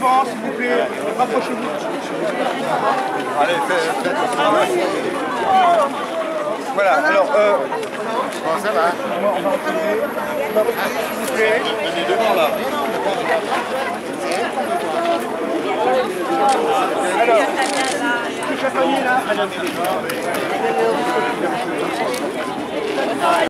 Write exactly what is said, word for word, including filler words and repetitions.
devant, s'il vous plaît. Rapprochez-vous. Allez, faites, faites votre travail. Voilà, alors, euh, Bon, ça va. on va retirer. S'il vous plaît. Venez devant, là. Alors, toute la famille là.